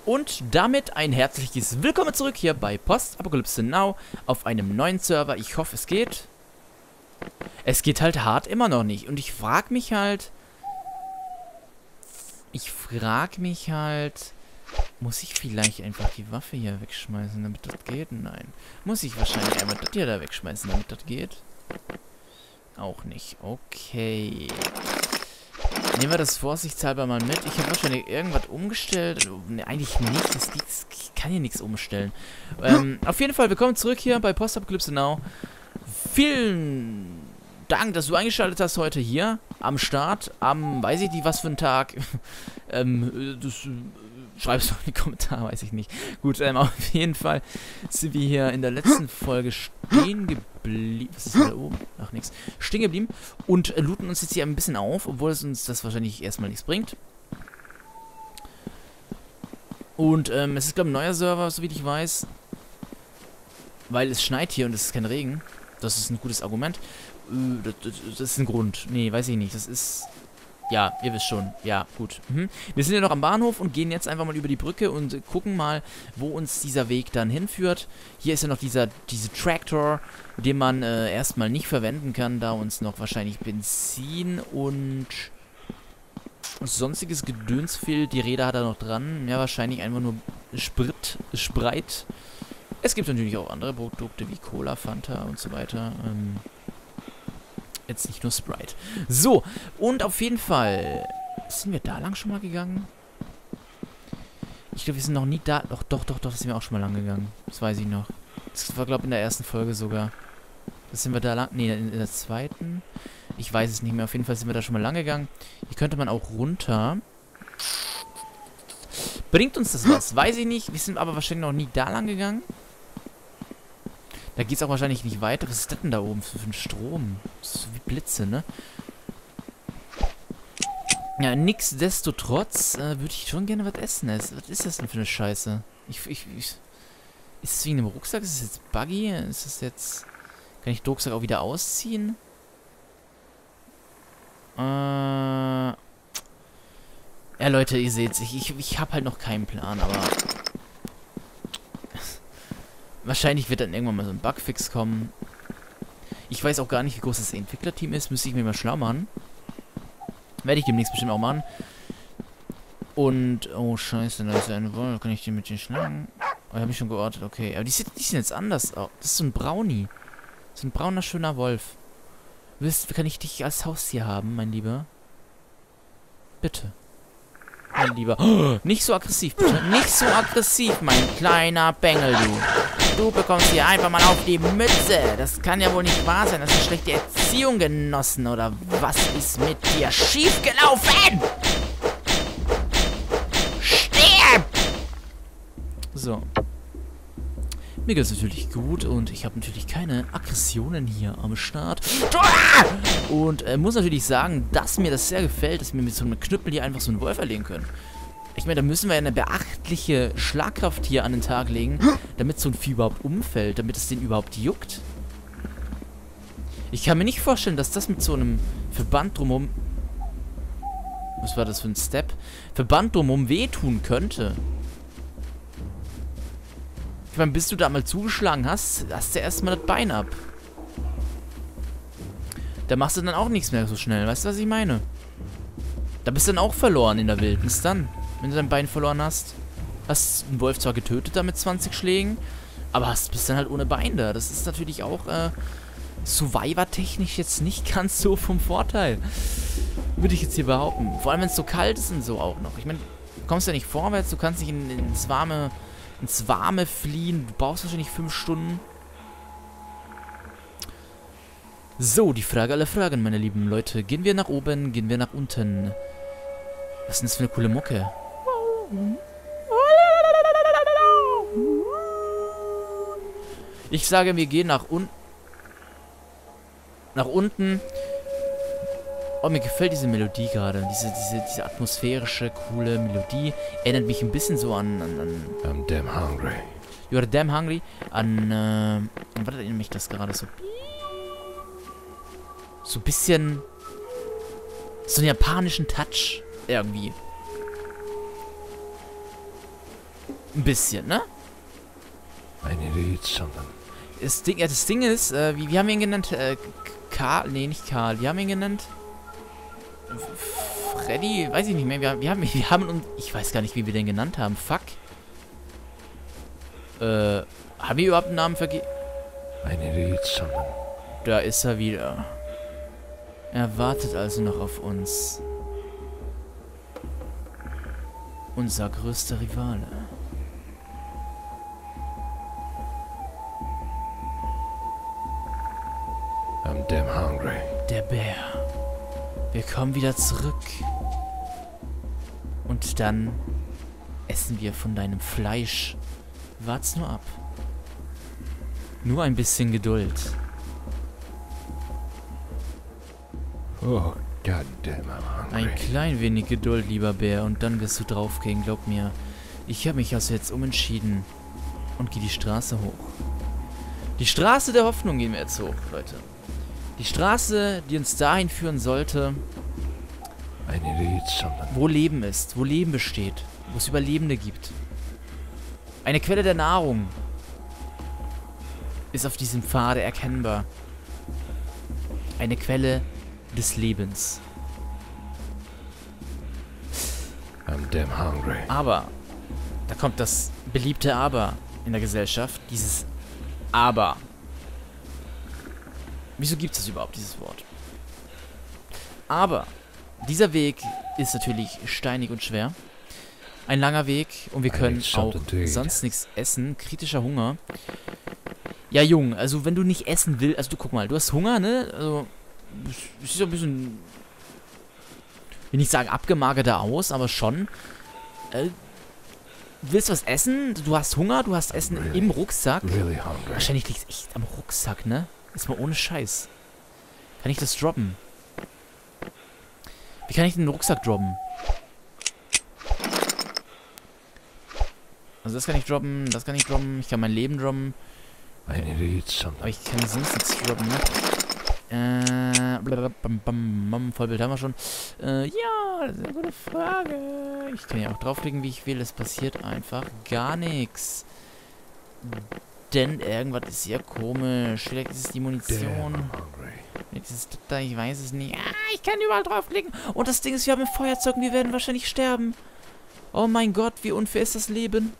Und damit ein herzliches Willkommen zurück hier bei Postapokalypse Now auf einem neuen Server. Ich hoffe, es geht. Es geht halt hart immer noch nicht. Und ich frage mich halt... Muss ich vielleicht einfach die Waffe hier wegschmeißen, damit das geht? Nein. Muss ich wahrscheinlich einmal das hier da wegschmeißen, damit das geht? Auch nicht. Okay. Nehmen wir das vorsichtshalber mal mit. Ich habe wahrscheinlich irgendwas umgestellt. Ne, eigentlich nicht. Ich kann hier nichts umstellen. Auf jeden Fall, willkommen zurück hier bei Postapokalypse Now. Vielen Dank, dass du eingeschaltet hast heute hier am Start. Am, weiß ich nicht, was für ein Tag. Schreib's doch in die Kommentare, weiß ich nicht. Gut, auf jeden Fall sind wir hier in der letzten Folge stehen geblieben. Was ist da oben? Ach, nix. Stehen geblieben und looten uns jetzt hier ein bisschen auf, obwohl es uns das wahrscheinlich erstmal nichts bringt. Und es ist, glaube ich, ein neuer Server, so wie ich weiß. Weil es schneit hier und es ist kein Regen. Das ist ein gutes Argument. Das ist ein Grund. Nee, weiß ich nicht. Das ist... Ja, ihr wisst schon. Ja, gut. Wir sind ja noch am Bahnhof und gehen jetzt einfach mal über die Brücke und gucken mal, wo uns dieser Weg dann hinführt. Hier ist ja noch diese Traktor, den man erstmal nicht verwenden kann, da uns noch wahrscheinlich Benzin und sonstiges Gedöns fehlt. Die Räder hat er noch dran. Ja, wahrscheinlich einfach nur Spreit. Es gibt natürlich auch andere Produkte wie Cola, Fanta und so weiter. Jetzt nicht nur Sprite. So, und auf jeden Fall... Sind wir da lang schon mal gegangen? Ich glaube, wir sind noch nie da... Doch, sind wir auch schon mal lang gegangen. Das weiß ich noch. Das war, glaube ich, in der ersten Folge sogar. Das sind wir da lang... Nee, in der zweiten. Ich weiß es nicht mehr. Auf jeden Fall sind wir da schon mal lang gegangen. Hier könnte man auch runter. Bringt uns das was? Weiß ich nicht. Wir sind aber wahrscheinlich noch nie da lang gegangen. Da geht es auch wahrscheinlich nicht weiter. Was ist das denn da oben für ein Strom? Das ist so wie Blitze, ne? Ja, nichtsdestotrotz würde ich schon gerne was essen. Was ist das denn für eine Scheiße? Ist es wegen dem Rucksack? Ist es jetzt buggy? Ist es jetzt... Kann ich den Rucksack auch wieder ausziehen? Ja, Leute, ihr seht's. Ich habe halt noch keinen Plan, aber... Wahrscheinlich wird dann irgendwann mal so ein Bugfix kommen. Ich weiß auch gar nicht, wie groß das Entwicklerteam ist. Müsste ich mir mal schlau machen. Werde ich demnächst bestimmt auch machen. Und, oh scheiße, da ist ja eine Wolf. Kann ich den mit den schlagen? Oh, habe ich schon geortet, okay. Aber die sind jetzt anders. Oh, das ist so ein Brownie. So ein brauner, schöner Wolf. Kann ich dich als Haustier haben, mein Lieber? Bitte. Mein Lieber. Oh, nicht so aggressiv, bitte. Nicht so aggressiv, mein kleiner Bengel, du. Du bekommst hier einfach mal auf die Mütze. Das kann ja wohl nicht wahr sein. Das ist eine schlechte Erziehung genossen. Oder was ist mit dir schiefgelaufen? Stirb! So. Mir geht es natürlich gut und ich habe natürlich keine Aggressionen hier am Start. Und muss natürlich sagen, dass mir das sehr gefällt, dass wir mit so einem Knüppel hier einfach so einen Wolf erlegen können. Ich meine, da müssen wir ja eine beachtliche Schlagkraft hier an den Tag legen, damit so ein Vieh überhaupt umfällt, damit es den überhaupt juckt. Ich kann mir nicht vorstellen, dass das mit so einem Verband drumherum... Was war das für ein Step? Verband drumherum wehtun könnte. Ich meine, bis du da mal zugeschlagen hast, hast du erstmal das Bein ab. Da machst du dann auch nichts mehr so schnell. Weißt du, was ich meine? Da bist du dann auch verloren in der Wildnis dann. Wenn du dein Bein verloren hast. Hast einen Wolf zwar getötet da mit 20 Schlägen, aber bist dann halt ohne Bein da. Das ist natürlich auch Survivor-technisch jetzt nicht ganz so vom Vorteil. Würde ich jetzt hier behaupten. Vor allem, wenn es so kalt ist und so auch noch. Ich meine, du kommst ja nicht vorwärts, du kannst nicht ins Warme fliehen. Du brauchst wahrscheinlich 5 Stunden. So, die Frage aller Fragen, meine lieben Leute. Gehen wir nach oben, gehen wir nach unten? Was ist denn das für eine coole Mucke? Ich sage, wir gehen nach unten. Nach unten. Oh, mir gefällt diese Melodie gerade. Diese atmosphärische, coole Melodie. Erinnert mich ein bisschen so an I'm damn hungry. You are damn hungry. An was erinnert mich das gerade so? So ein bisschen... So einen japanischen Touch. Irgendwie. Ein bisschen, ne? I need to eat something. Das Ding ist, wie haben wir ihn genannt? Karl? Nee, nicht Karl. Wie haben wir ihn genannt? Freddy? Weiß ich nicht mehr. Wir haben uns... Ich weiß gar nicht, wie wir den genannt haben. Fuck. Haben wir überhaupt einen Namen vergeben? I need to eat something. Da ist er wieder. Er wartet also noch auf uns. Unser größter Rivale. I'm damn hungry. Der Bär. Wir kommen wieder zurück. Und dann essen wir von deinem Fleisch. Wart's nur ab. Nur ein bisschen Geduld. Oh, goddamn, I'm hungry. Ein klein wenig Geduld, lieber Bär, und dann wirst du draufgehen, glaub mir. Ich habe mich also jetzt umentschieden und gehe die Straße hoch. Die Straße der Hoffnung gehen wir jetzt hoch, Leute. Die Straße, die uns dahin führen sollte, I need to eat something. wo Leben ist, wo Leben besteht, wo es Überlebende gibt. Eine Quelle der Nahrung ist auf diesem Pfade erkennbar. Eine Quelle des Lebens. I'm damn hungry. Aber, da kommt das beliebte Aber in der Gesellschaft. Dieses Aber. Wieso gibt es das überhaupt, dieses Wort? Aber, dieser Weg ist natürlich steinig und schwer. Ein langer Weg und wir können auch sonst nichts essen. Kritischer Hunger. Ja, Jung, also wenn du nicht essen willst, also du guck mal, du hast Hunger, ne? Also, du siehst ein bisschen, will nicht sagen abgemagerter aus, aber schon. Willst du was essen? Du hast Hunger, du hast Essen im Rucksack. Wahrscheinlich liegt es echt am Rucksack, ne? Ist mal ohne Scheiß. Kann ich das droppen? Wie kann ich den Rucksack droppen? Also das kann ich droppen, das kann ich droppen, ich kann mein Leben droppen. Aber ich kann sonst nichts droppen, ne? Vollbild haben wir schon. Ja, das ist eine gute Frage. Ich kann ja auch draufklicken, wie ich will. Es passiert einfach gar nichts. Denn irgendwas ist hier komisch. Vielleicht ist es die Munition. Vielleicht ist es da, ich weiß es nicht. Ah, ich kann überall draufklicken. Und das Ding ist, wir haben ein Feuerzeug und wir werden wahrscheinlich sterben. Oh mein Gott, wie unfair ist das Leben?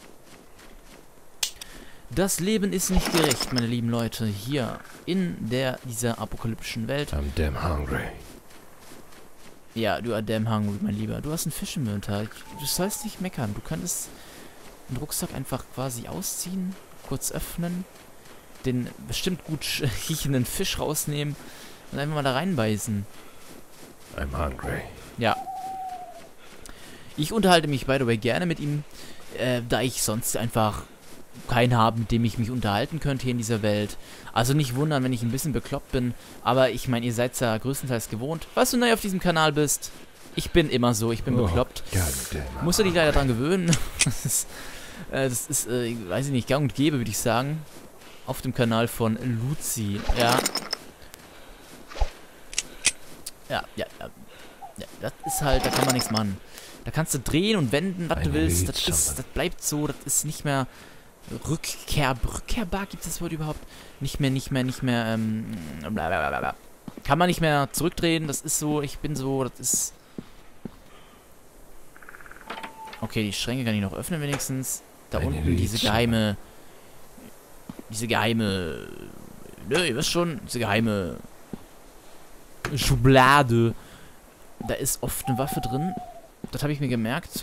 Das Leben ist nicht gerecht, meine lieben Leute. Hier in dieser apokalyptischen Welt. I'm damn hungry. Ja, du are damn hungry, mein Lieber. Du hast einen Fisch im Inventar. Du sollst nicht meckern. Du könntest den Rucksack einfach quasi ausziehen, kurz öffnen, den bestimmt gut riechenden Fisch rausnehmen und einfach mal da reinbeißen. I'm hungry. Ja. Ich unterhalte mich, by the way, gerne mit ihm, da ich sonst einfach keinen habe, mit dem ich mich unterhalten könnte hier in dieser Welt. Also nicht wundern, wenn ich ein bisschen bekloppt bin. Aber ich meine, ihr seid ja größtenteils gewohnt. Falls du neu auf diesem Kanal bist, ich bin immer so, ich bin bekloppt. Musst du dich leider dran gewöhnen. Das ist, weiß ich nicht, gang und gäbe, würde ich sagen. Auf dem Kanal von Luzi. Ja. Ja, das ist halt, da kann man nichts machen. Da kannst du drehen und wenden, was du willst. Das bleibt so, das ist nicht mehr rückkehrbar, gibt es das Wort überhaupt? Nicht mehr, blablabla. Kann man nicht mehr zurückdrehen, das ist so, ich bin so, das ist... Okay, die Schränke kann ich noch öffnen wenigstens. Da unten diese geheime... Ne, ihr wisst schon, diese geheime Schublade. Da ist oft eine Waffe drin. Das habe ich mir gemerkt.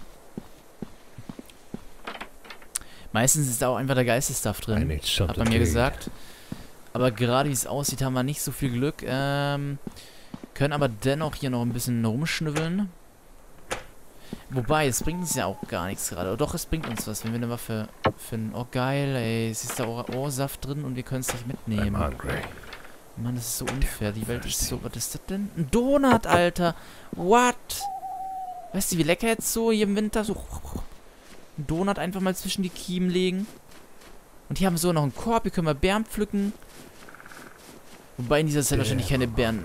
Meistens ist da auch einfach der Geistesstuff drin. Hat man mir gesagt. Aber gerade wie es aussieht, haben wir nicht so viel Glück. Können aber dennoch hier noch ein bisschen rumschnüffeln. Wobei, es bringt uns ja auch gar nichts gerade. Doch, es bringt uns was, wenn wir eine Waffe finden. Oh, geil, ey. Es ist da Ohrsaft drin und wir können es nicht mitnehmen. Mann, das ist so unfair. Die Welt ist so... Was ist das denn? Ein Donut, Alter. What? Weißt du, wie lecker jetzt so hier im Winter so... Einen Donut einfach mal zwischen die Kiemen legen. Und hier haben wir so noch einen Korb. Hier können wir Beeren pflücken. Wobei in dieser Zeit wahrscheinlich keine Beeren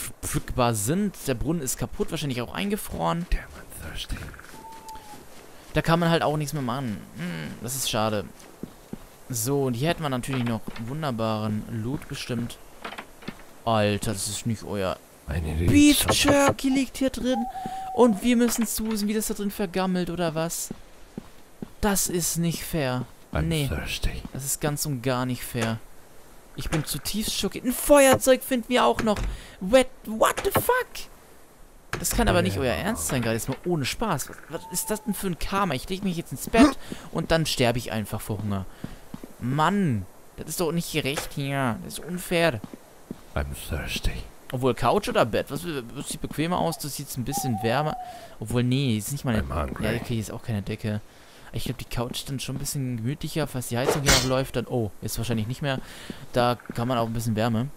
pflückbar sind. Der Brunnen ist kaputt, wahrscheinlich auch eingefroren. Da kann man halt auch nichts mehr machen. Das ist schade. So, und hier hätten wir natürlich noch wunderbaren Loot bestimmt. Alter, das ist nicht euer... I need to eat Beef something. Jerky liegt hier drin. Und wir müssen zusen, wie das da drin vergammelt, oder was? Das ist nicht fair. I'm Nee, thirsty. das ist ganz und gar nicht fair. Ich bin zutiefst schockiert. Ein Feuerzeug finden wir auch noch. What the fuck? Das kann aber nicht euer Ernst sein, gerade jetzt mal ohne Spaß. Was ist das denn für ein Karma? Ich lege mich jetzt ins Bett und dann sterbe ich einfach vor Hunger. Mann, das ist doch nicht gerecht hier. Das ist unfair. I'm thirsty. Obwohl, Couch oder Bett? Was sieht bequemer aus? Das sieht ein bisschen wärmer. Obwohl, nee, ist nicht mal I'm eine... hungry. Ja, okay, hier ist auch keine Decke. Ich glaube, die Couch ist dann schon ein bisschen gemütlicher. Falls die Heizung hier noch läuft, dann... Oh, jetzt wahrscheinlich nicht mehr. Da kann man auch ein bisschen Wärme.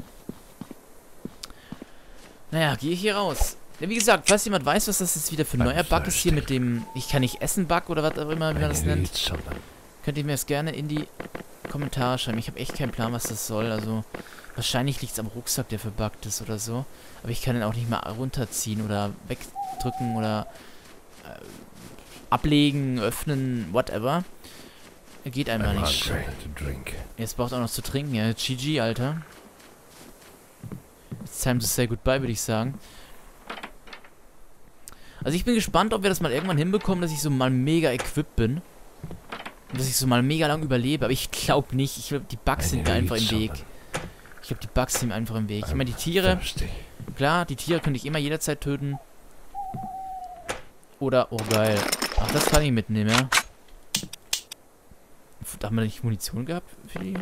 Naja, gehe ich hier raus. Ja, wie gesagt, falls jemand weiß, was das jetzt wieder für ein neuer Bug ist hier mit dem... Ich kann nicht essen Bug oder was auch immer, wie I man das need to nennt. eat something. Könnt ihr mir das gerne in die Kommentare schreiben. Ich habe echt keinen Plan, was das soll. Also, wahrscheinlich liegt es am Rucksack, der verbuggt ist oder so. Aber ich kann den auch nicht mal runterziehen oder wegdrücken oder ablegen, öffnen, whatever. Geht einfach I'm nicht. hungry. To drink. Jetzt braucht auch noch zu trinken, ja. GG, Alter. It's time to say goodbye, würde ich sagen. Also ich bin gespannt, ob wir das mal irgendwann hinbekommen, dass ich so mal mega equipped bin. Und dass ich so mal mega lang überlebe. Aber ich glaube nicht. Ich glaube, die Bugs sind mir einfach im Weg. Ich glaube, die Bugs sind mir einfach im Weg. Ich meine, die Tiere... Thirsty. Klar, die Tiere könnte ich immer jederzeit töten. Oder... Oh, geil. Ach, das kann ich mitnehmen, ja. Da haben wir nicht Munition gehabt für die...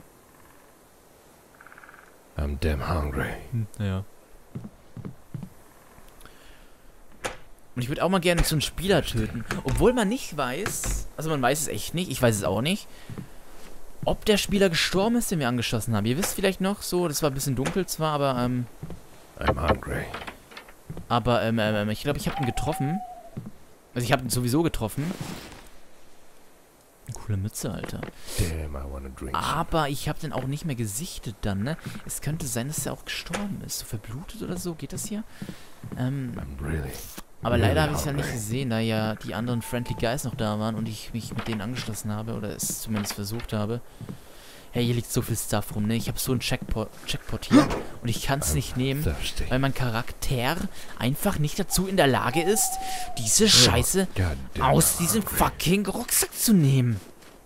I'm damn hungry. Naja. Und ich würde auch mal gerne so einen Spieler töten. Obwohl man nicht weiß... Also man weiß es echt nicht. Ich weiß es auch nicht. Ob der Spieler gestorben ist, den wir angeschossen haben. Ihr wisst vielleicht noch so... Das war ein bisschen dunkel zwar, aber... I'm hungry. Ich glaube, ich habe ihn getroffen. Also ich habe ihn sowieso getroffen. Coole Mütze, Alter. Damn, I wanna drink. Aber ich habe den auch nicht mehr gesichtet dann, ne? Es könnte sein, dass er auch gestorben ist. So verblutet oder so. Geht das hier? I'm really... Aber leider habe ich es ja hungry. nicht gesehen, da ja die anderen Friendly Guys noch da waren und ich mich mit denen angeschlossen habe. Oder es zumindest versucht habe. Hey, hier liegt so viel Stuff rum, ne? Ich habe so einen Checkpot hier und ich kann es nicht nehmen, Thirsty. weil mein Charakter einfach nicht dazu in der Lage ist, diese Scheiße God damn, aus I'm diesem hungry. fucking Rucksack zu nehmen.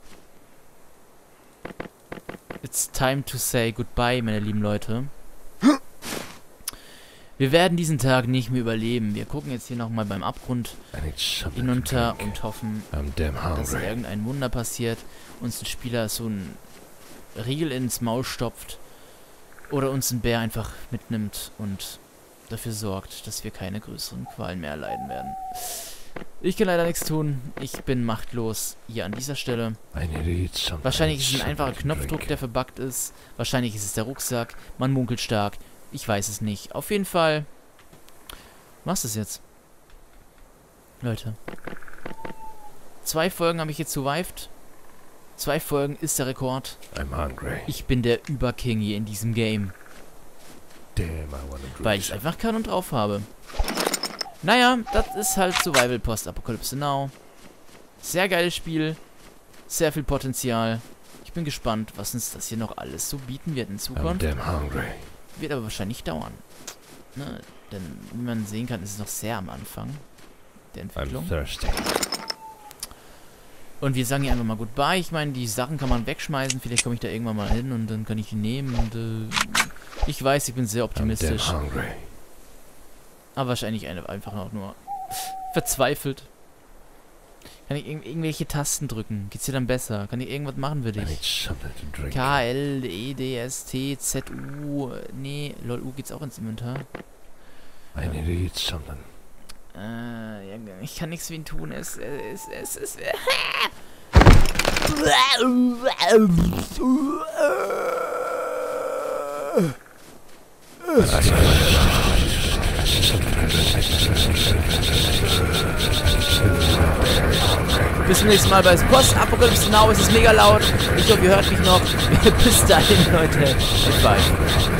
It's time to say goodbye, meine lieben Leute. Wir werden diesen Tag nicht mehr überleben. Wir gucken jetzt hier nochmal beim Abgrund I need something to hinunter drink. und hoffen, I'm damn dass hungry. irgendein Wunder passiert, uns ein Spieler so ein Riegel ins Maul stopft oder uns ein Bär einfach mitnimmt und dafür sorgt, dass wir keine größeren Qualen mehr erleiden werden. Ich kann leider nichts tun. Ich bin machtlos hier an dieser Stelle. I need to eat something. Wahrscheinlich ist es ein something einfacher to Knopfdruck, drink. der verbuggt ist. Wahrscheinlich ist es der Rucksack. Man munkelt stark. Ich weiß es nicht. Auf jeden Fall machst du es jetzt. Leute. 2 Folgen habe ich jetzt survived. 2 Folgen ist der Rekord. I'm hungry. Ich bin der Überking hier in diesem Game. Damn, I wanna drink. Weil ich es einfach kann und drauf habe. Naja, das ist halt Survival Post-Apocalypse Now. Sehr geiles Spiel. Sehr viel Potenzial. Ich bin gespannt, was uns das hier noch alles so bieten wird in I'm Zukunft. damn hungry. Wird aber wahrscheinlich dauern. Ne? Denn wie man sehen kann, ist es noch sehr am Anfang der Entwicklung. I'm thirsty. Und wir sagen hier einfach mal Goodbye. Ich meine, die Sachen kann man wegschmeißen. Vielleicht komme ich da irgendwann mal hin und dann kann ich die nehmen. Und ich weiß, ich bin sehr I'm optimistisch. damn hungry. Aber wahrscheinlich einfach noch nur verzweifelt. Kann ich irgendwelche Tasten drücken? Geht's dir dann besser? Kann ich irgendwas machen für I need dich? something to drink. K, L, E, D, S, T, Z, U. Nee, lol, U geht's auch ins Inventar. I need to eat something. Ich kann nichts für ihn tun. Es ist. Bis zum nächsten Mal bei Post-Apocalypse Now. Es ist mega laut. Ich hoffe, ihr hört mich noch. Bis dahin, Leute. Goodbye.